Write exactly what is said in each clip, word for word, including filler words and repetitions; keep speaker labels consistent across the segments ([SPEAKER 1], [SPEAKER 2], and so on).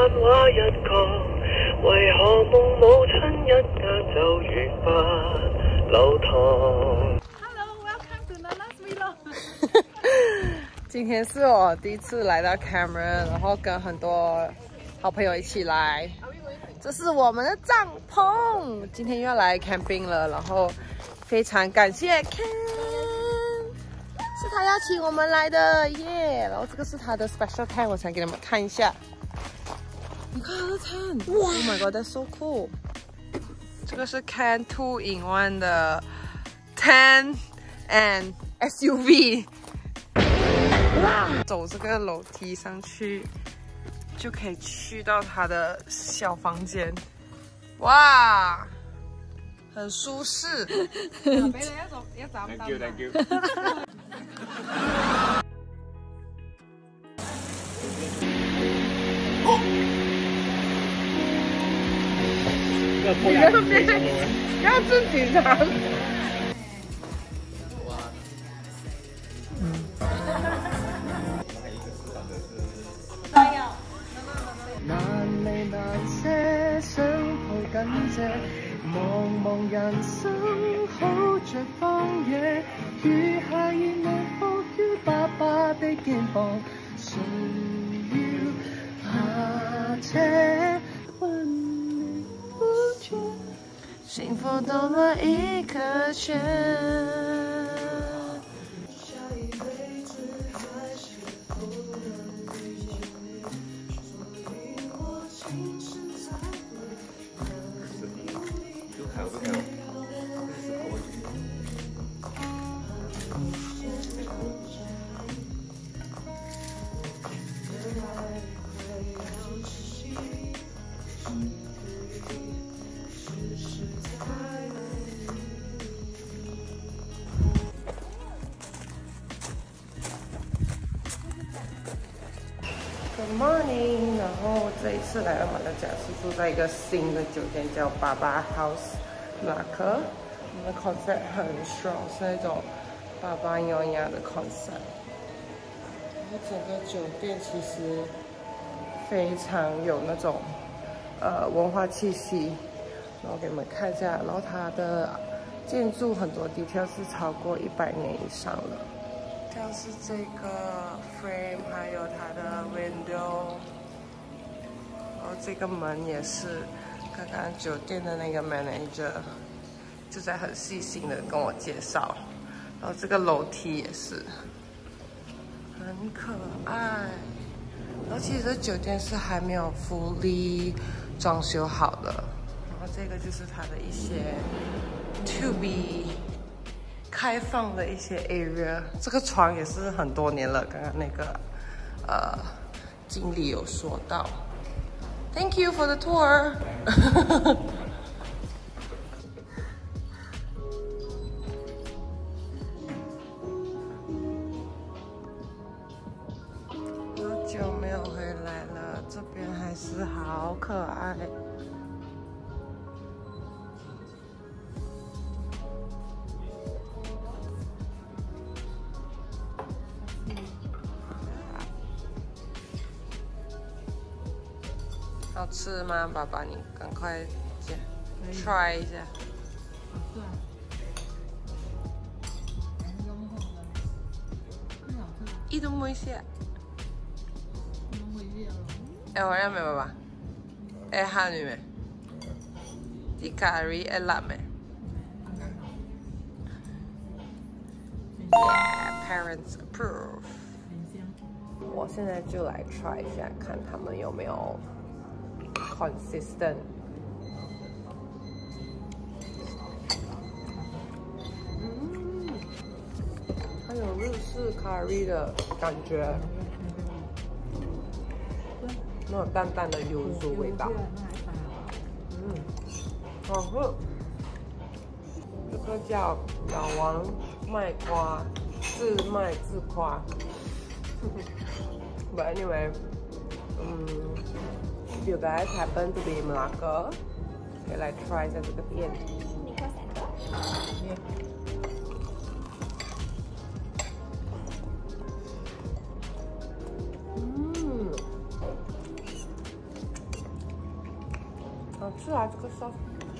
[SPEAKER 1] 畫一個，為何夢母親一眼就如不流淌
[SPEAKER 2] ？Hello, welcome to Nana's Vlog 。
[SPEAKER 3] 今天是我第一次来到 Cameron， 然后跟很多好朋友一起来。这是我们的帐篷，今天又要来 camping 了，然后非常感谢 Ken， 是他邀请我们来的耶。Yeah! 然后这个是他的 special tent， 我想给你们看一下。你看他的 tent， 哇 ！Oh my god, that's so cool！ 这个是 Ken two in one 的 tent and S U V。走这个楼梯上去，就可以去到他的小房间。哇，很舒适。
[SPEAKER 2] Thank you, thank you
[SPEAKER 3] 你那边要正经常。難離難捨，想抱緊這茫茫人生，好着荒野，餘下已未伏於爸爸的肩膀，誰要下車？問你不覺幸福多麼一刻圈？Good morning， 然后这一次来到马六甲是住在一个新的酒店，叫爸爸 House 马可。我们的 concept 很 strong， 是那种爸爸优雅的 concept。然后整个酒店其实非常有那种呃文化气息。然后给你们看一下，然后它的建筑很多 detail 是超过一百年以上了。像是这个 frame， 还有它的 window， 然后这个门也是刚刚酒店的那个 manager 就在很细心的跟我介绍，然后这个楼梯也是很可爱。然后其实这酒店是还没有fully装修好的，然后这个就是它的一些 to be。开放的一些 area， 这个床也是很多年了。刚刚那个呃经理有说到 ，Thank you for the tour 。好久没有回来了，这边还是好可爱。好吃吗，爸爸？你赶快先 try 一下。一都冇食。誒，我飲咩爸爸？誒，鹹魚咩？啲咖喱誒辣咩 ？Yeah, parents approve。我现在就来 try 一下，看他们有没有 consistent。嗯，它有日式咖喱的感觉，那种淡淡的油酥味道。嗯，好喝。这个叫老王卖瓜，自卖自夸。But anyway, um, if you guys happen to be in Malacca, okay, like try 在这个店。嗯， 好吃啊，这个 sauce。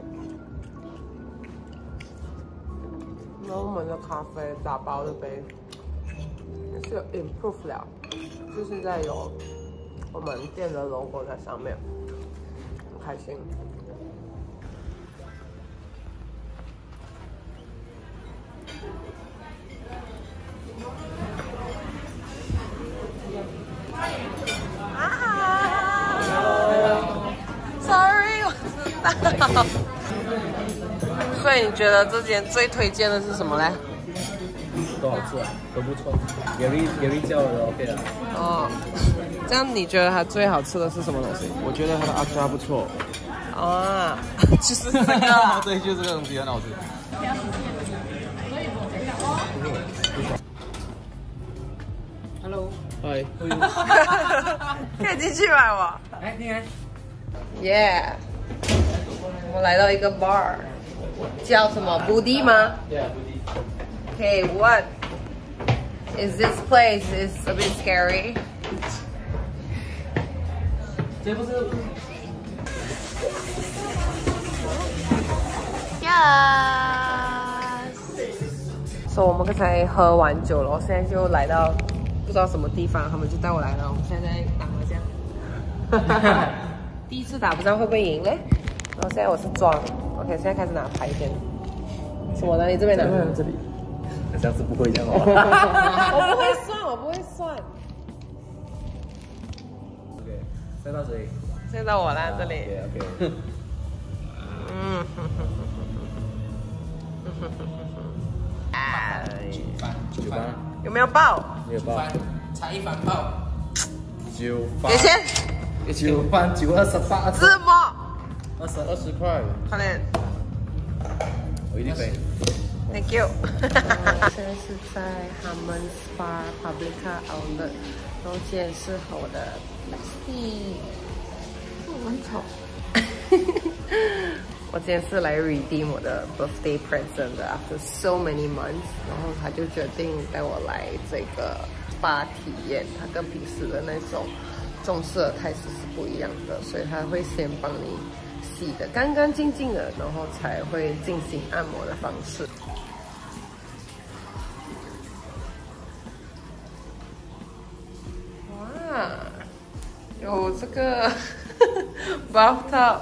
[SPEAKER 3] 然后我们的咖啡打包的杯也是有 improve 了，就是在有我们店的 logo 在上面，很开心。所以你觉得这间最推荐的是什么嘞？
[SPEAKER 4] 都好吃啊，都不错。有力有力叫的 OK 了。
[SPEAKER 3] 哦，这样你觉得它最好吃的是什么东西？
[SPEAKER 4] 我觉得它的阿抓不错。
[SPEAKER 3] 啊，就是这个啦。
[SPEAKER 4] 对，就是这个东西很好吃。Hello， 嗨，
[SPEAKER 3] 可以进去吗？我。
[SPEAKER 4] 哎，你看。
[SPEAKER 3] Yeah， 我们来到一个 bar， 叫什么？Budi吗
[SPEAKER 4] ？Yeah， Budi。
[SPEAKER 3] Okay, what is this place? It's a bit scary.
[SPEAKER 4] 这不是。
[SPEAKER 3] Yes。所以我们刚才喝完酒了，现在就来到不知道什么地方，他们就带我来了。我们现在在打麻将。第一次打不知道会不会赢嘞。然后现在我是装 ，OK， 现在开始拿牌先。什么的？你这边拿？
[SPEAKER 4] 这里。下次不会这样哦。
[SPEAKER 3] 我不会算，我不会算。
[SPEAKER 4] OK， 再到谁？
[SPEAKER 3] 现在到我啦，这里。
[SPEAKER 4] OK OK。
[SPEAKER 3] 嗯。哎。
[SPEAKER 4] 九番。九番。
[SPEAKER 3] 有没有爆？
[SPEAKER 4] 没有爆。才一番爆。九番。
[SPEAKER 3] 给钱。
[SPEAKER 4] 九番九二十八。
[SPEAKER 3] 怎么？
[SPEAKER 4] 二十二十块。
[SPEAKER 3] 快点。
[SPEAKER 4] 我一定可以。
[SPEAKER 3] Thank you 。现在是在 Harmon Spa Publica Outlet， 然后今天是和我的 Bestie， 我很丑。我今天是来 redeem 我的 birthday present 的 ，after so many months， 然后他就决定带我来这个 spa 体验，它跟平时的那种重视的态势是不一样的，所以他会先帮你洗的干干净净的，然后才会进行按摩的方式。哇，有这个 bathtub。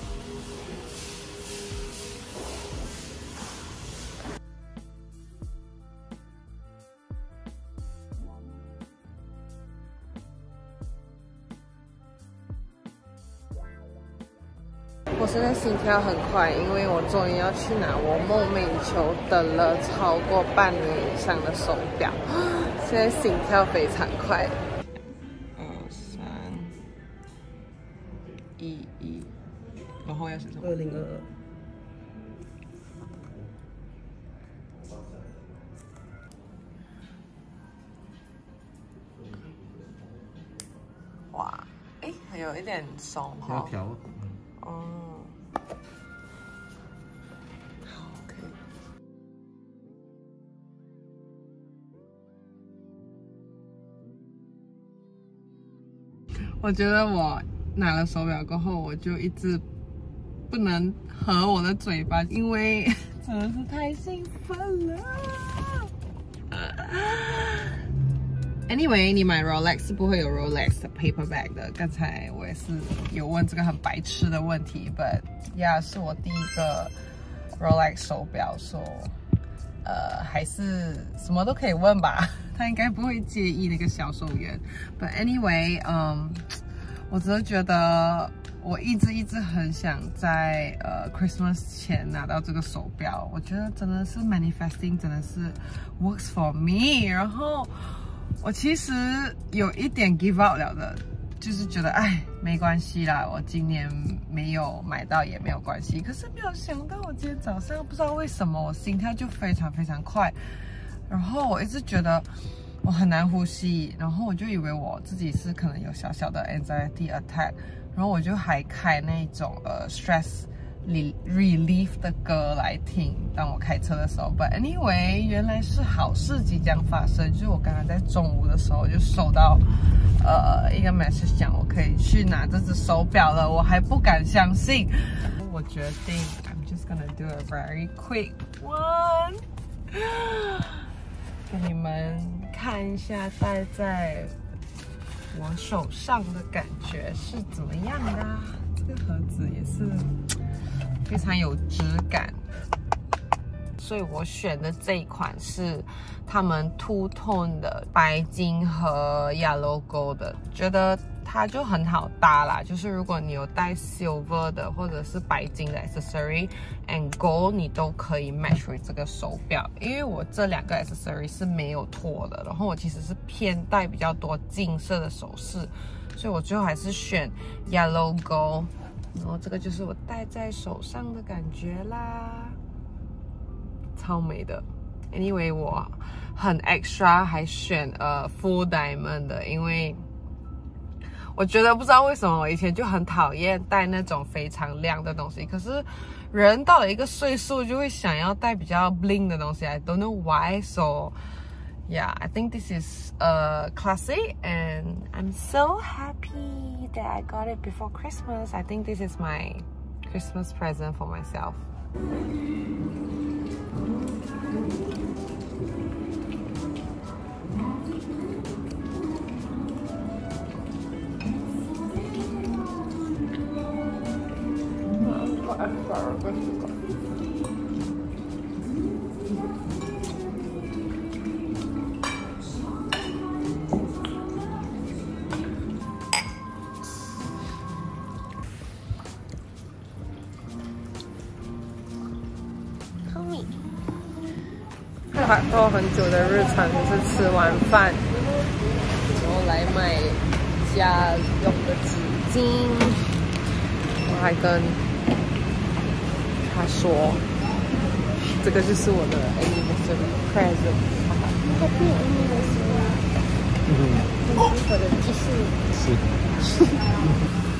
[SPEAKER 3] 我现在心跳很快，因为我终于要去拿我梦寐以求等了超过半年以上的手表，现在心跳非常快。二三一一，然后要写什么？二零二二。哇，哎，还有一点松哈。
[SPEAKER 4] 要调。
[SPEAKER 3] 哦，好 ，OK。我觉得我拿了手表过后，我就一直不能合我的嘴巴，因为真的是太兴奋了。Anyway， 你买 Rolex 是不会有 Rolex 的 paper bag 的。刚才我也是有问这个很白痴的问题 ，but yeah， 是我第一个 Rolex 手表，说、so, 呃还是什么都可以问吧，他应该不会介意那个销售员。But anyway， 嗯，我只是觉得我一直一直很想在呃 Christmas 前拿到这个手表，我觉得真的是 manifesting， 真的是 works for me， 然后。我其实有一点 give out 了的，就是觉得哎没关系啦，我今年没有买到也没有关系。可是没有想到，我今天早上不知道为什么我心跳就非常非常快，然后我一直觉得我很难呼吸，然后我就以为我自己是可能有小小的 anxiety attack， 然后我就还开那种呃 stress relief 的歌来听，当我开车的时候。But anyway， 原来是好事即将发生，就是我刚刚在中午的时候就收到呃一个 message 讲我可以去拿这只手表了，我还不敢相信。我决定 I'm just gonna do a very quick one， 给你们看一下戴在我手上的感觉是怎么样的啊。这个盒子也是非常有质感，所以我选的这一款是他们 Two Tone 的白金和 Yellow Gold 的，觉得它就很好搭啦。就是如果你有带 Silver 的或者是白金的 accessory and Gold， 你都可以 match with 这个手表。因为我这两个 accessory 是没有脱的，然后我其实是偏戴比较多金色的首饰，所以我最后还是选 Yellow Gold。然后这个就是我戴在手上的感觉啦，超美的。Anyway， 我很 extra 还选呃 full diamond 的，因为我觉得不知道为什么我以前就很讨厌戴那种非常亮的东西，可是人到了一个岁数就会想要戴比较 bling 的东西。I don't know why, so yeah, I think this is a classic and I'm so happy that I got it before Christmas. I think this is my Christmas present for myself.做很久的日常就是吃完饭，然后来买家用的纸巾。我还跟他说，这个就是我的 anniversary present。
[SPEAKER 5] Happy anniversary！ 嗯，很适合的，就是。是。